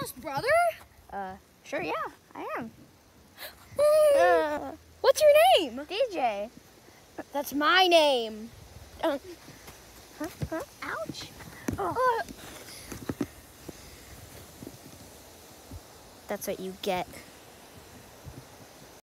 oldest brother? Sure, yeah, I am. What's your name? DJ. That's my name. Ouch. That's what you get.